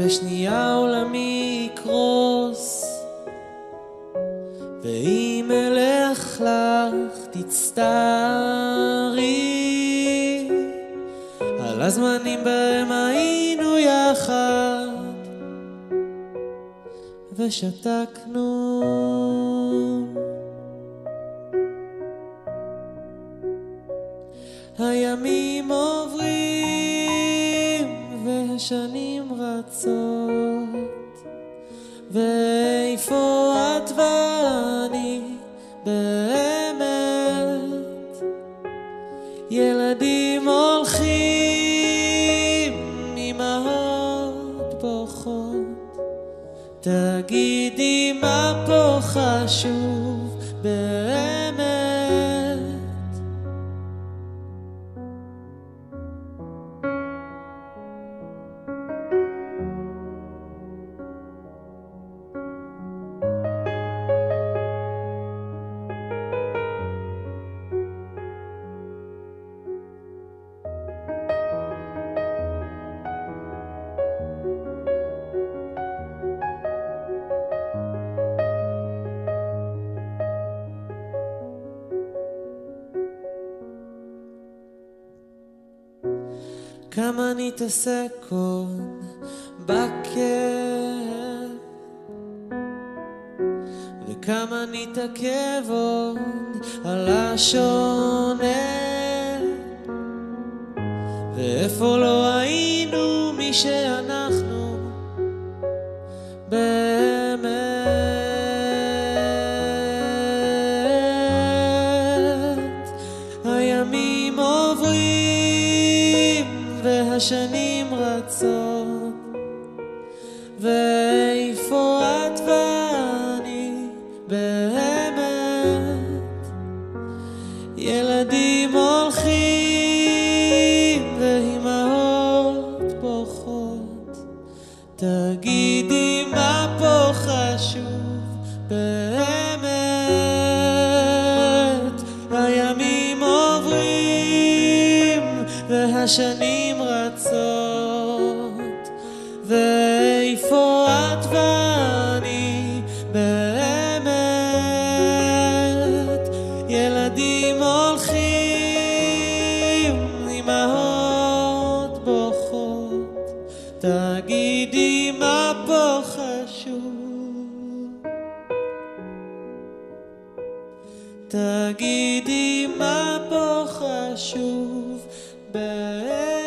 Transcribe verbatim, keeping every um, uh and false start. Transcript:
בשנייה עולמי יקרוס, ואם אלך לך תצטערי על הזמנים בהם היינו יחד ושתקנו. הימים עוברים והשנים רצות, ואיפה את ואני באמת? ילדים הולכים, אמהות בוכות, תגידי מה פה חשוב באמת? כמה נתעסק עוד בכאב, וכמה נתעכב עוד על השונה, ואיפה לא היינו מי שאנחנו באמת. הימים עוברים והשנים רצות, ואיפה את ואני באמת? ילדים הולכים ואימהות בוכות, תגידי מה פה חשוב באמת? הימים עוברים והשנים רצות, ואיפה את ואני באמת? ילדים הולכים, אמהות בוכות, תגידי מה פה חשוב? תגידי מה פה חשוב באמת?